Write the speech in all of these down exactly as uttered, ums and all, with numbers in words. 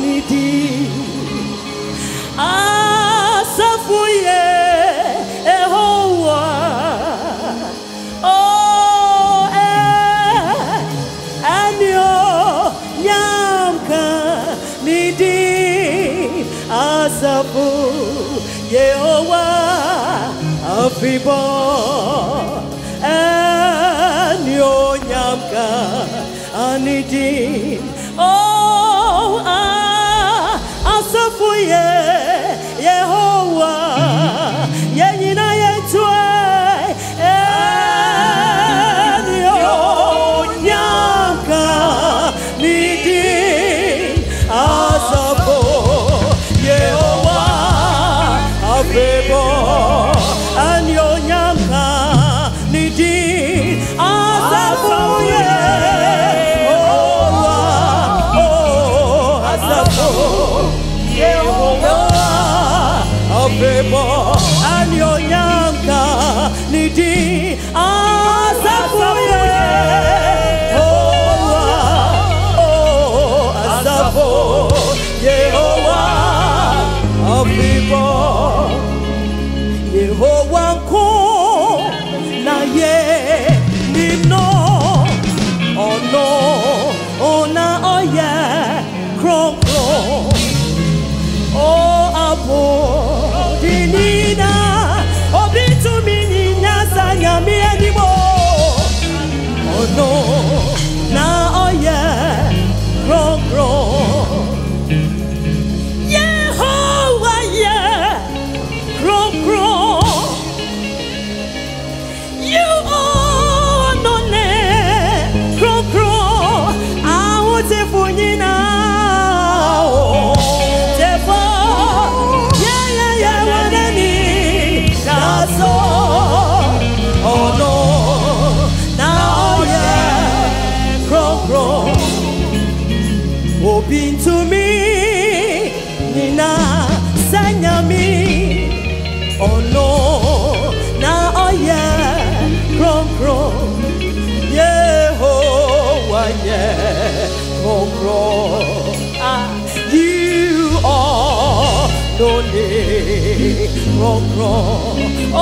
nidi asafuye ehowa oh eh anyo nyamka nidi asafu yehowa afibo anyo nyamka anidi oh ah asafuye yehowa yenyina yetwe anyo nyamka nidi asafu yehowa afebo anyo nyamka nidi asafu yehowa oh asafu yehowa afebo anyo nyamka nidi asafu yehowa oh asafu yehowa afebo yehowa ko na ye nino ono ona oye kron kron oh abo dinina obitu minina sanyami animo ono na oye kron kron yehowa ye kron kron you are no ne kron kron awote funyina tefo yeah yeah yeah wanani daso oh no now yeah kron kron open to me nina sanyami oh no now oh yeah kron kron yehowa yeah kron kron ah you are no need kron kron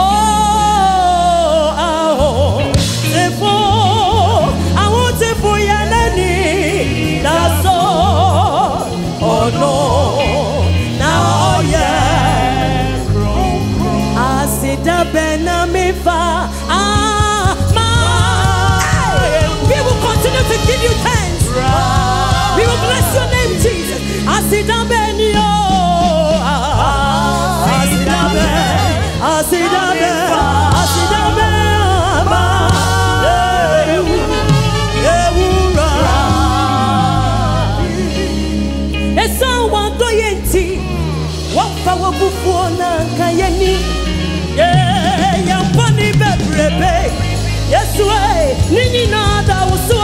oh oh therefore I want it for ya nani that's all oh no now oh yeah kron kron asida benamifa ah my we will continue to give you thanks we will bless your name Jesus asida benio asida ben asida ben asida ben ma ewura esa wanto yenti wafa wabufuona kayeni yeah yampani bebrebe yesu eh nini na da uso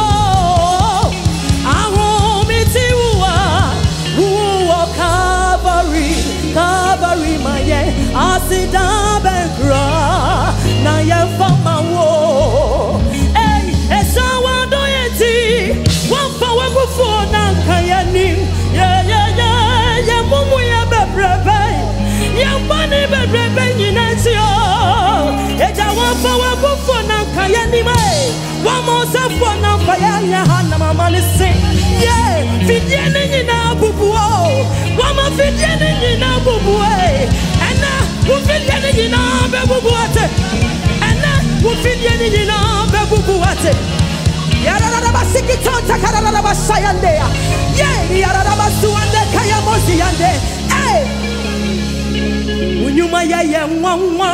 aho mitiwa uwa Calvary Calvary maye asida benkra na yefama wo eh esa wando yenti wafa wabufuona kayeni yeah yeah yeah yeah mumu ya bebrebe yampani bebrebe nyinasio eja wafa wabufona kayani mai wamosa fona fayanya hana mama lisi yeah fidieni nyina bubuo wama fidieni nyina bubuo ena ufidieni nyina bebubuate ena ufidieni nyina bebubuate yarara basiki tonta karara basayande yeah yarara basuande kayamozi yande eh unyuma ya ya nwanwa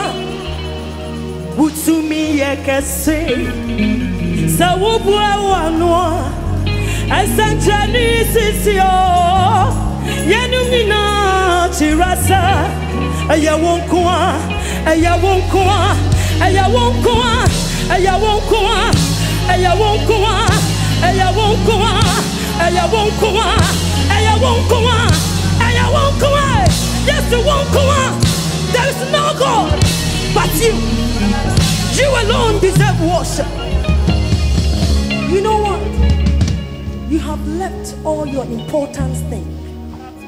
utumi yekese sawubwa wanwa asanjani sisio yenumina chirasa aya wonkwa aya wonkwa aya wonkwa aya wonkwa aya wonkwa aya wonkwa aya wonkwa aya wonkwa aya wonkwa yes the wonkwa there is no God but you you alone deserve worship. You know what? You have left all your important things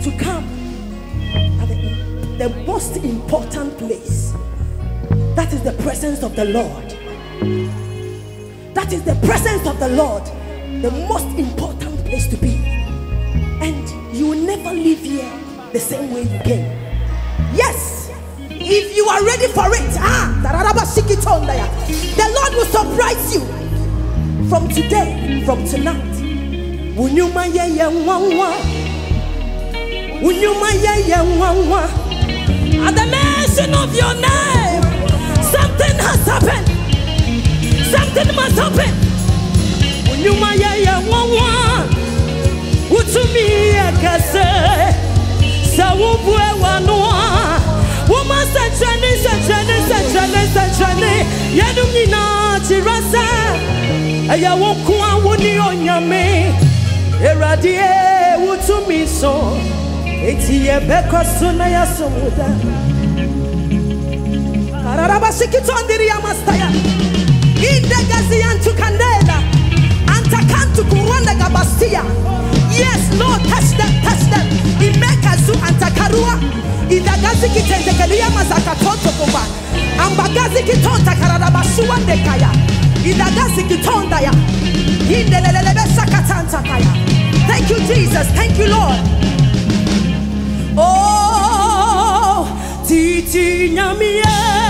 to come at the, the most important place. That is the presence of the Lord. That is the presence of the Lord, the most important place to be. And you will never leave here the same way you came. Yes, if you are ready for it, ah, the Lord will surprise you from today, from tonight. At the mention of your name, something has happened. Something must happen. When you my yeah one one, what to me I can say. So we one one. Woman said Jenny, said Jenny, said Jenny, said Jenny. Yadumina chirasa. Aya won't come when you on your me. Eradie, what to me so. It's here because soon I am so muda. Arabasikitondiria mastaya. Indagazian to Candela, Antakantu Kuranda Gabastia. Yes, Lord, touch them, touch them. Imekazu Antakarua, Idagaziki Tentekalia Mazakatonto Kumba, Ambagaziki Tonta Karadabasuan de Kaya, Idagaziki Tondaya, Indelebe Sakatanta Kaya. Thank you, Jesus. Thank you, Lord. Oh, Titi Nyamie.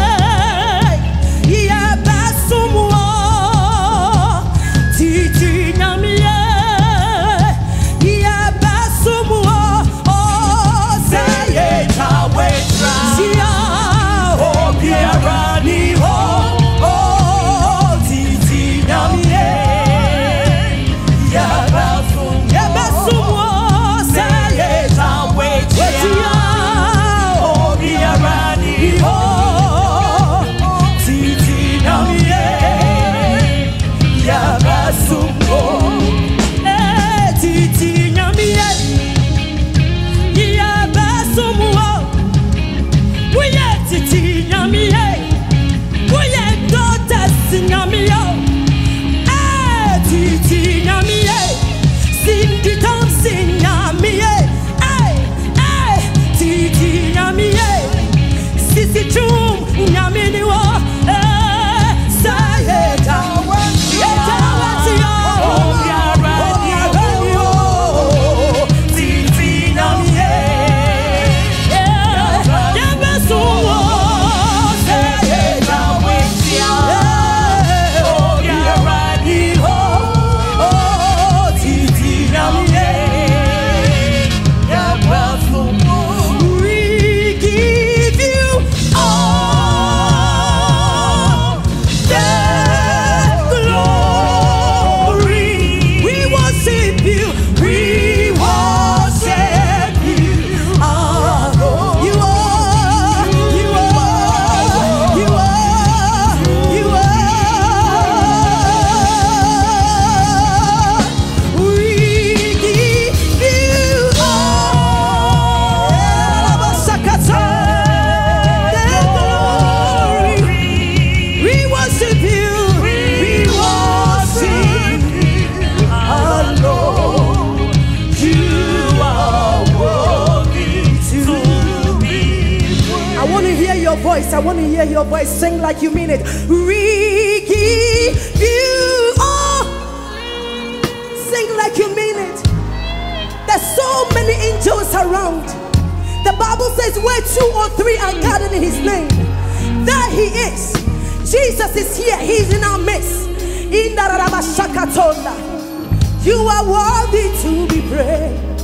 I want to hear your voice. Sing like you mean it. We give you all. Sing like you mean it. There's so many angels around. The Bible says where two or three are gathered in his name, there he is. Jesus is here. He's in our midst. In the Rabashakatonda. You are worthy to be praised.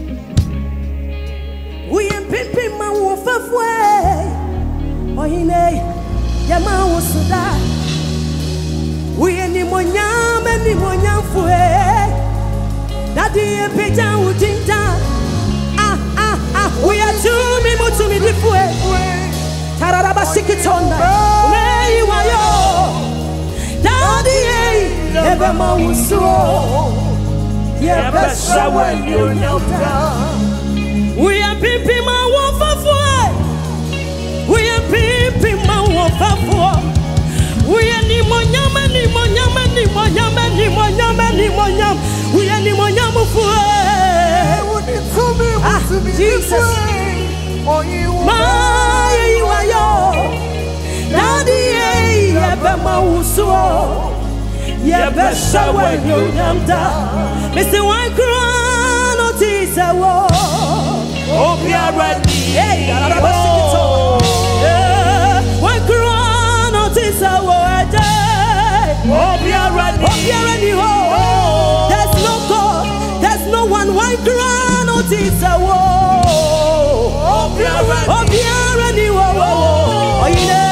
We ain't pimping my wolf away. Ohine yama wosuda we any monyam any monyam fue daddy epeja udinda ah ah ah we are to me mutu mi difue tararaba sikitonda we you are yo daddy ebe ma wuso ye besa when you kneel down we are pimping my wolf away. We are pimping my waffle. We are ni monyama ni monyama ni monyama ni monyama ni monyam. We are ni monyama for. Ah, Jesus. Jesus. My you are yo. Daddy ye be mauso. Ye be shawe yo nyamda. Mister one crown notice a wo. Oh we are ready. Hey, one crown notice a wo. Oh we are ready. Oh we are ready. There's no God. There's no one. One crown notice a wo. Oh we are ready. Oh we are ready. Oh yeah.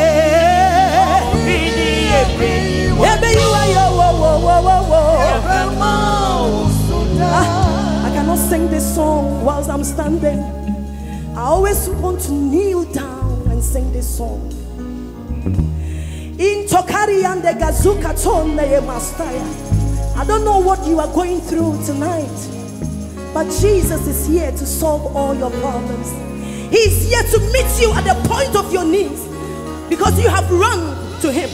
I cannot sing this song whilst I'm standing. I always want to kneel down and sing this song. In Tokari and the Gazuka Tone Mastaya. I don't know what you are going through tonight, but Jesus is here to solve all your problems. He's here to meet you at the point of your needs because you have run to Him.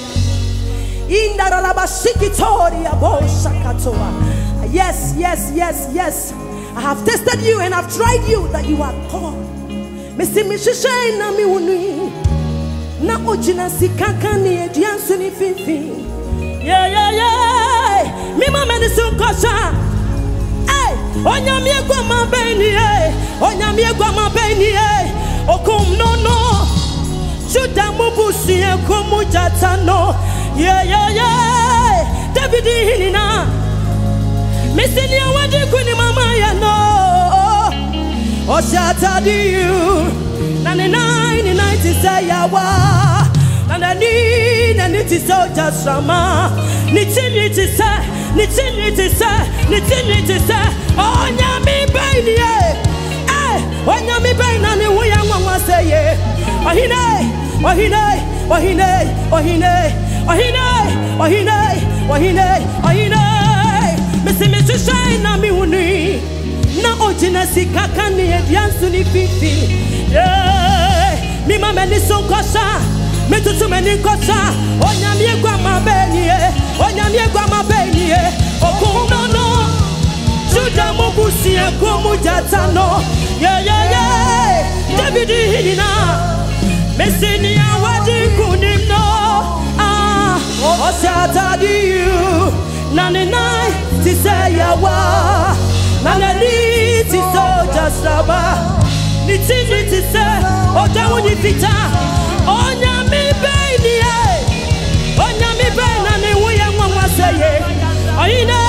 Yes, yes, yes, yes. I have tested you and I've tried you that you are God. Mister Mishisha na mi uni na ojina sikakani ediansuni fifi. Yeah, yeah, yeah. Mi mama ni sukosha. Hey, onyami egwa mabeni eh. Onyami egwa mabeni eh. Okum no no. Juda mubusi ekumu jatano. Yeah, yeah, yeah. David hinina. Missing your wedding kuni mama ya no. Oh shata do you. Ninety-nine ninety say yawa. Nana ni nani ti so just sama. Niti niti say, niti niti say, niti niti say. Oh nyami baini eh. Eh, oh nyami baini nani wuya mama say ye. Ohine, ohine, ohine, ohine. Ohine, ohine, ohine, ohine. Missy Mister Shine na mi uni. Na ojina sikaka ni ediansu ni fifi. Yeah, mi mama ni sonkosha. Me tutu me ni kosha. Onya mi egwa mabeni eh. Onya mi egwa mabeni eh. Okuno no. Juda mubusi ekumu jatano. Yeah, yeah, yeah. David hina. Missy ni awadi kunim no. Oh, shata do you? Ninety-nine to say yawa. Nanani to so just about. Niti niti say. Oh, down with fita. Oh, nyami baby. Oh, nyami baby. Nani we are mama say. Oh, ina.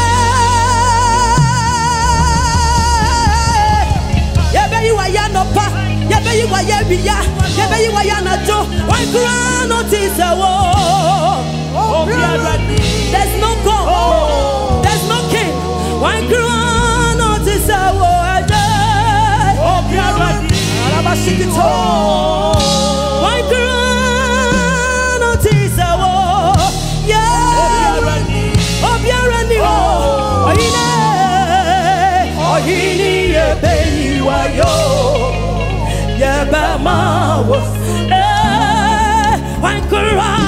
Yebe you are no pa. Yebe you are yebiya. Yebe you are na jo. One crown notice a wo. Oh, there's no God, oh. There's no king. One crown notice a word. Oh, one crown notice a word. Yeah. Oh, Biarani. Oh, Ine. Oh, Hini, ye baby, why yo? Yeah, Bama was. One crown.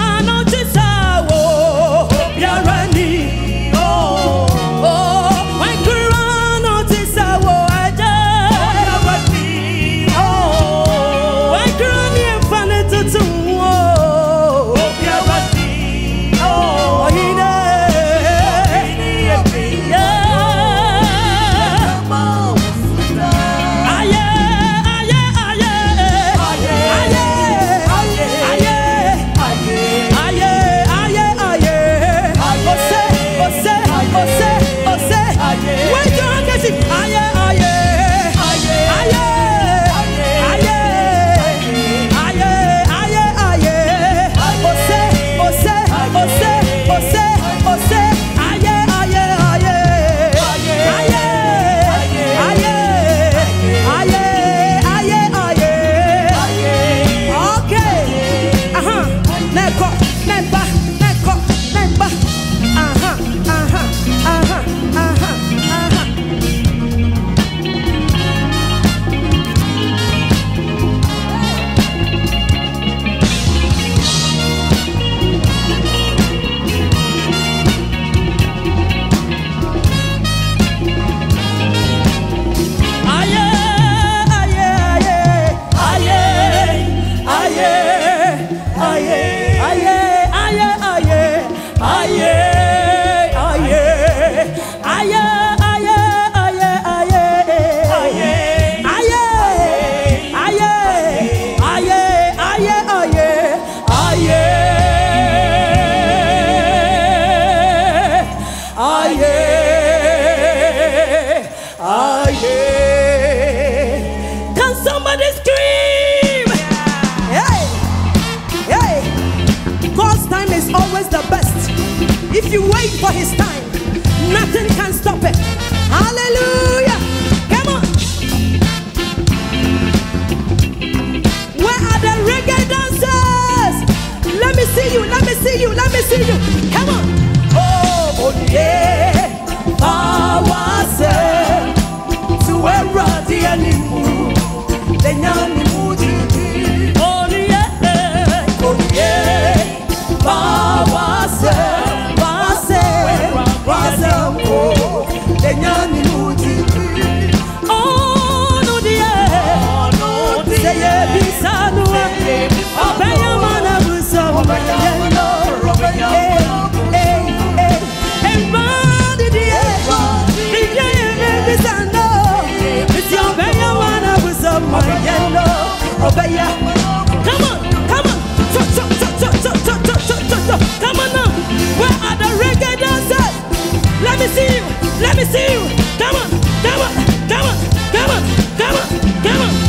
ni mu, denya ni mu jiji. Oh yeah, oh yeah. Baba se, baba se, baba se mo, denya ni mu jiji. Oh no dear, no dear. Say ye bisanu, obeya mana busa, obeya mana, obeya mana. Hey, hey, hey, body dear, dear ye bisanu. It's your obeya mana busa, obeya mana, obeya. Come on, come on, so so so so so so so so so. Come on now, where are the reggae dancers? Let me see you, let me see you. Come on, come on, come on, come on, come on, come on.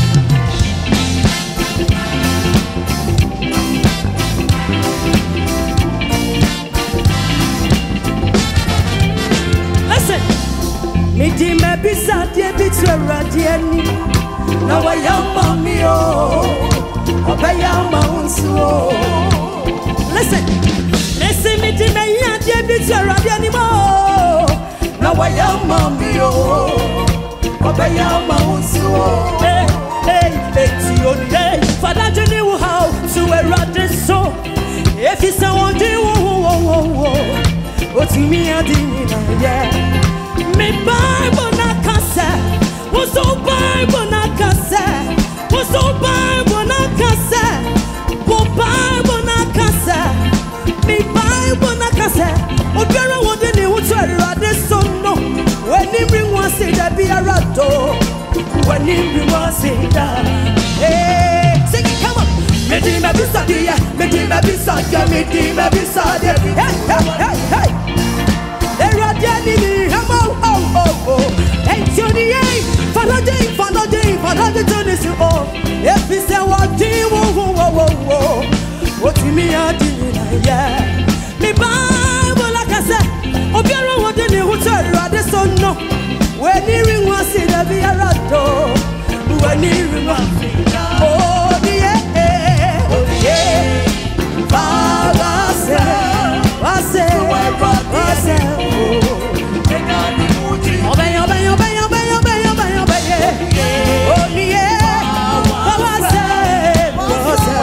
Listen, me di me bisa die bitwera die ni. Na wa yamba mi o, obayamba unsu. Listen, listen me di me ya die bitwera die ni mo. Na wa yamba mi o, obayamba unsu. Hey, hey, hey, ti o ni hey. Father Jenny wo how to erade so. If you say one day wo wo wo wo. O ti mi adi ni na yeah. Me Bible na kase. Wo so Bible na kase. Wo so Bible na kase. Wo Bible na kase. Me Bible na kase. Obiara wo de ni wo to erade so no. When him bring one say that be a rato. When him bring one say that. Hey, sing it, come on. Me di me bisa dia, me di me bisa dia, me di me bisa dia. Hey, hey, hey, hey. Erade ni ni hamo oh oh oh. Hey, Johnny, hey, follow day, follow day, follow the Johnny so oh. If he say what do wo wo wo wo. What me a di na yeah. Me Bible like I say. Obiara wo de ni wo to erade so no. When he ring one say that be a rato. When he ring one say oh yeah, oh yeah. Baba say, Baba say, Baba say oh. Obey, obey, obey, obey, obey, obey, obey. Oh yeah, Baba say, Baba say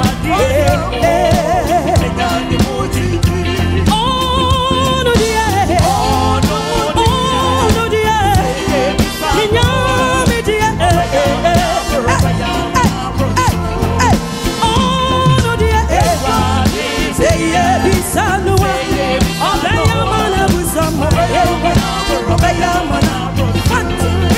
oh no dear, oh no dear. Minyami dear, oh no dear. Say yeah, bisanu, obey your man, busama, obey your man. One, two, three.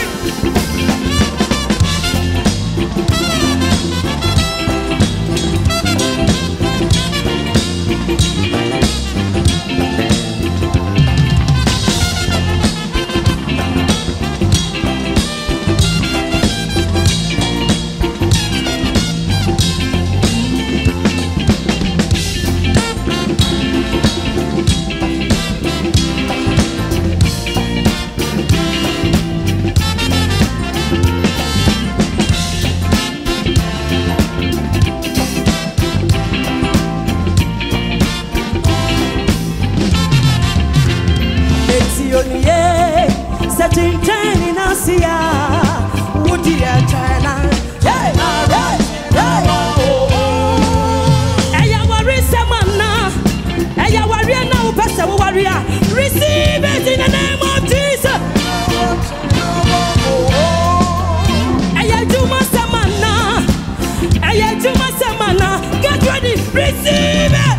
Setting ten in Asia, would you China? Hey, hey, hey. Eya worry samana, eya worry na upesa warrior. Receive it in the name of Jesus. Eya juma samana, eya juma samana. Get ready, receive it.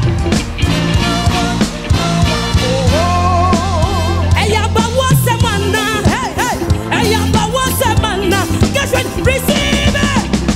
Receive it.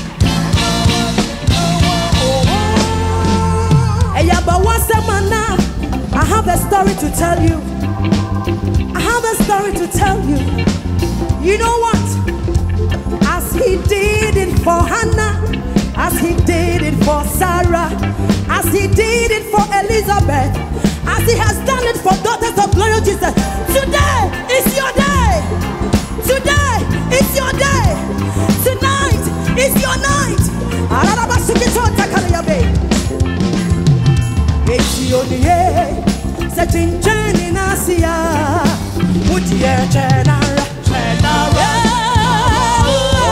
I have a story to tell you. I have a story to tell you. You know what? As he did it for Hannah, as he did it for Sarah, as he did it for Elizabeth, as he has done it for daughters of glory Jesus. Today is your day. Today is your day. Tonight is your night. Setting Jenny Nasia, would you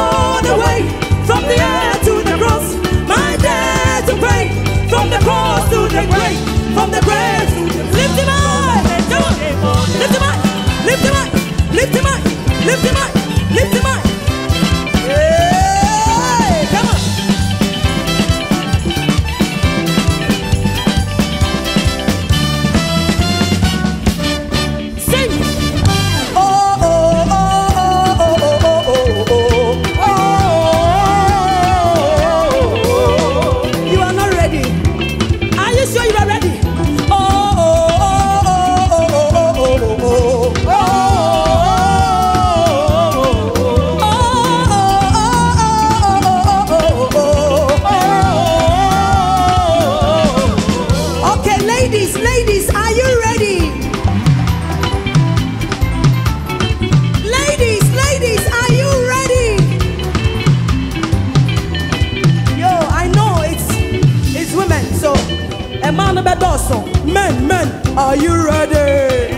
A man of a dozen. Men, men, are you ready?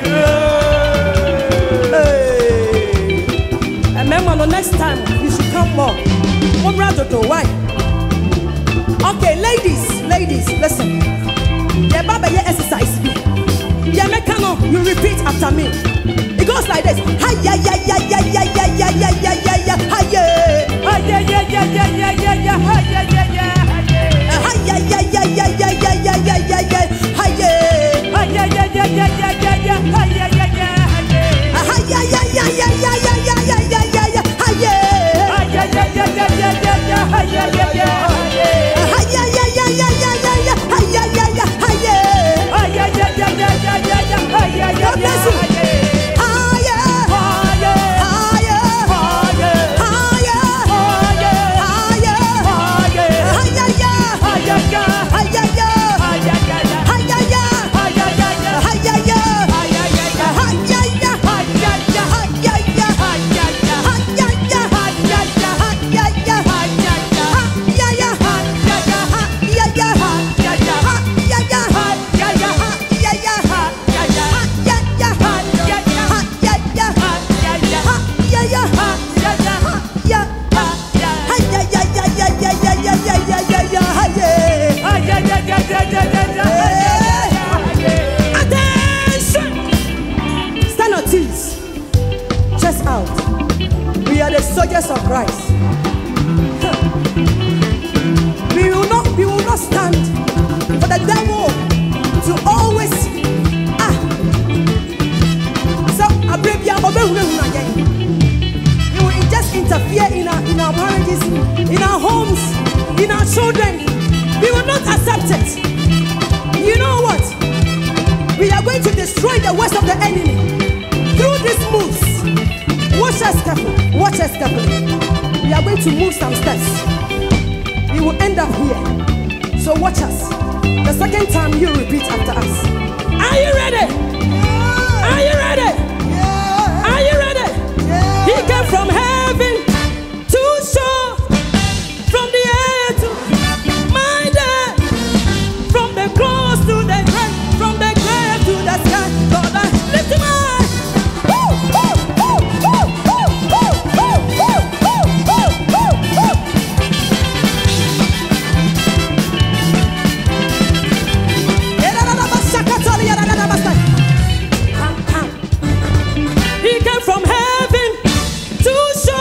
Hey. And remember, the next time you should come more. One rather to why? Okay, ladies, ladies, listen. Yeah, Baba, yeah, exercise me. Yeah, mechano, you repeat after me. It goes like this. Hi, yeah, yeah, yeah, yeah, yeah, yeah, yeah, yeah, yeah, yeah, yeah, hi, yeah. Hi, yeah, yeah, yeah, yeah, yeah, yeah, yeah, hi, yeah, yeah, yeah. Hi, yeah, yeah, yeah, yeah, yeah, yeah, yeah, yeah, yeah, yeah, hi, yeah. Hi, yeah, yeah, yeah, yeah, yeah, yeah, yeah, hi, yeah, yeah, yeah, hi, yeah, yeah, yeah, yeah, yeah, yeah, yeah, yeah, yeah, yeah, yeah, hi, yeah. Hi, yeah, yeah, yeah, yeah, yeah, yeah, yeah, hi, yeah, yeah, yeah, hi, yeah, yeah, yeah, yeah, yeah, yeah, yeah, hi, yeah, yeah, yeah, hi, yeah. Hi, yeah, yeah, yeah, yeah, yeah, yeah, yeah, hi, yeah, yeah, yeah, hi, yeah. Chest out. We are the soldiers of Christ. We will not, we will not stand for the devil to always ah. So Abrabia again. He will just interfere in our in our marriages, in our homes, in our children. We will not accept it. You know what? We are going to destroy the works of the enemy through these moves. Watch us carefully. Watch us carefully. We are going to move some steps. We will end up here. So watch us. The second time you repeat after us. Are you ready? Yeah. Are you ready? Yeah. Are you ready? Yeah. He came from heaven to shore, from the air to my dad, from the cross to the grave, from the grave to the sky. Lord, I lift him up. He came from heaven to show.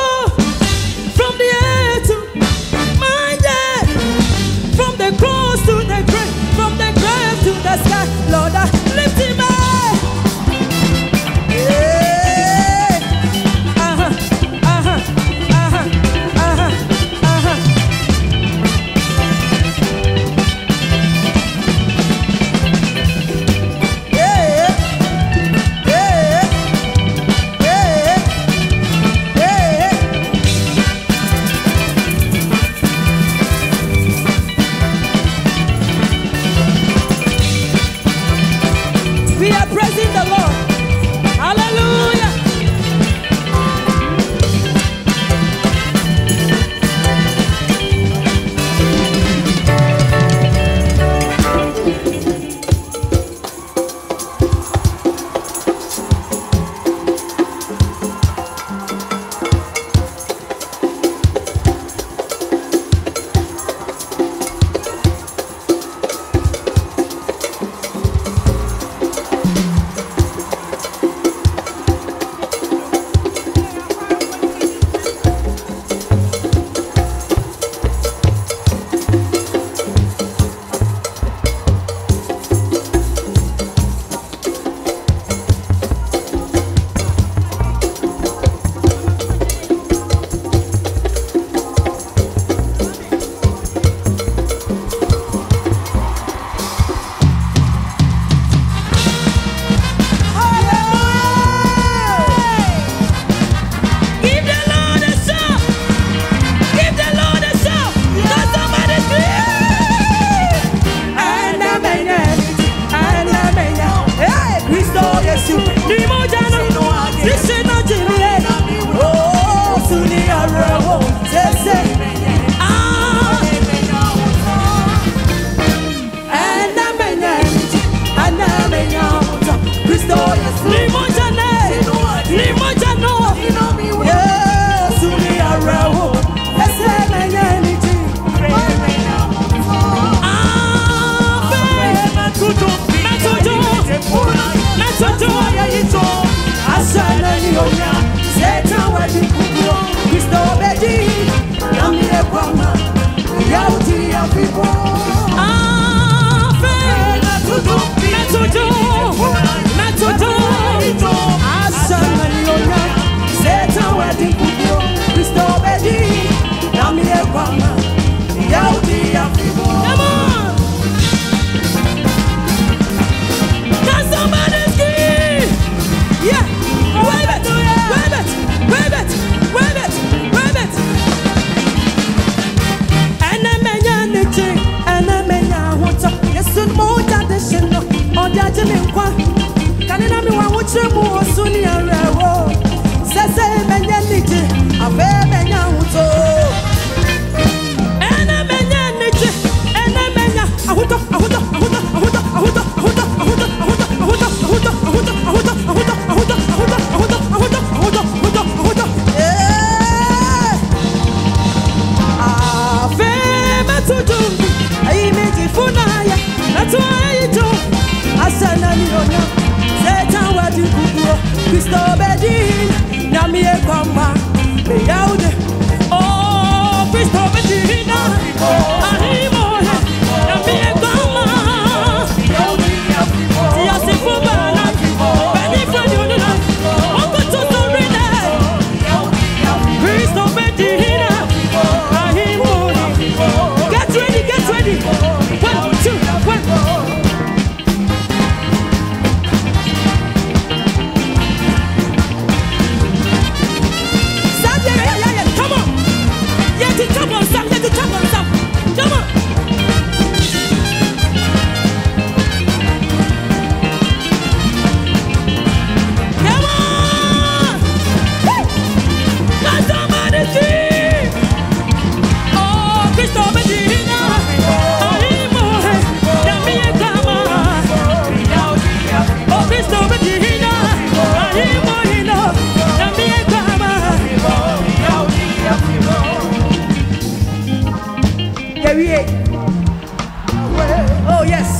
Oh yes.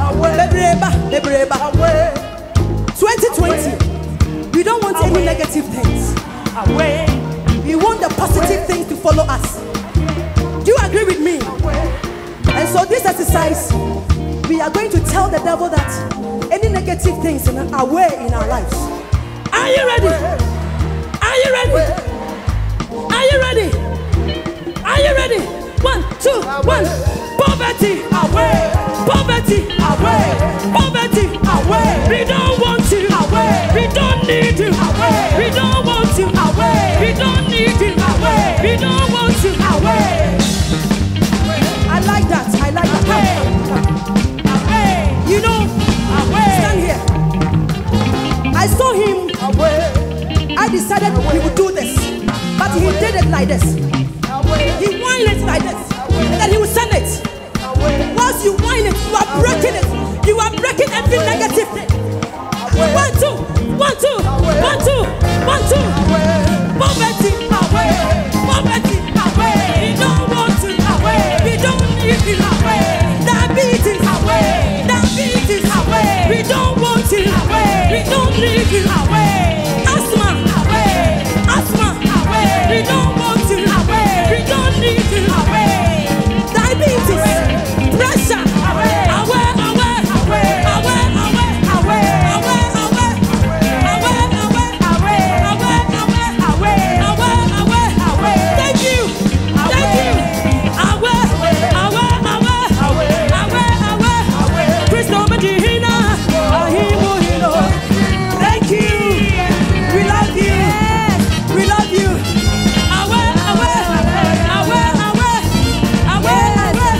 twenty twenty. We don't want any negative things. We want the positive things to follow us. Do you agree with me? And so this exercise, we are going to tell the devil that any negative things are way in our lives. Are you ready? Are you ready? Are you ready? Are you ready? One, two, one. Poverty away. Poverty away. Poverty away. We don't want to away. We don't need to away. We don't want to away. We don't need to away. We don't want to away. I like that. I like that. Away. You know, away. Stand here. I saw him away. I decided he would do this, but he did it like this. He whined it like this, and then he would send it. Once you whine it, you are breaking it. You are breaking every negative thing. One, two, one, two, one, two, one, two. Poverty away. Poverty away. We don't want to away. We don't need it away. Diabetes away. Diabetes away. We don't want to away. We don't need it away. Asthma away. Asthma away. We don't want to away. We don't need it away. Diabetes. Pressure away, away, away, away, away, away, away, away, away, away, away, away, away, away, away, away, away. Thank you, thank you. Away, away, away, away, away, away. Crystal Medina, Ahimo Hino. Thank you. We love you. We love you. Away, away, away, away, away, away.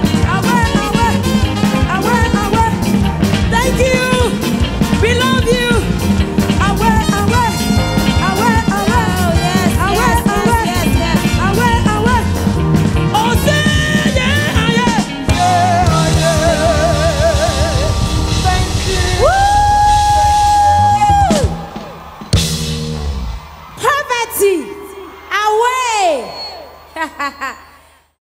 Thank you. We love you. Away, away, away, away. Yes, away, yes, away, yes, yes, yes. Away, away. Oh, say yeah, yeah, yeah, yeah. Thank you. Woo! Poverty away.